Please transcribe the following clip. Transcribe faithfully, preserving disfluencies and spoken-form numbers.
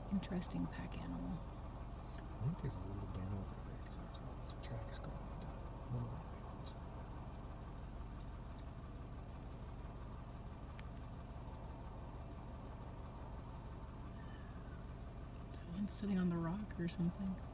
Interesting pack animal. I think there's a little den over there because there's lots of tracks going into one of the islands. That one's sitting on the rock or something.